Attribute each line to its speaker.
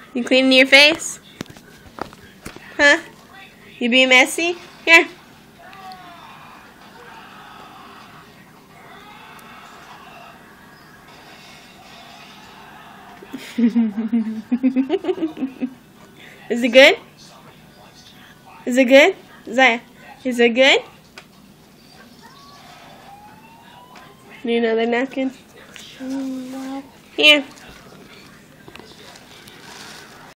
Speaker 1: You cleaning your face? Huh? You being messy? Here. Is it good? Is it good? Zaya, is it good? Need another napkin? Here.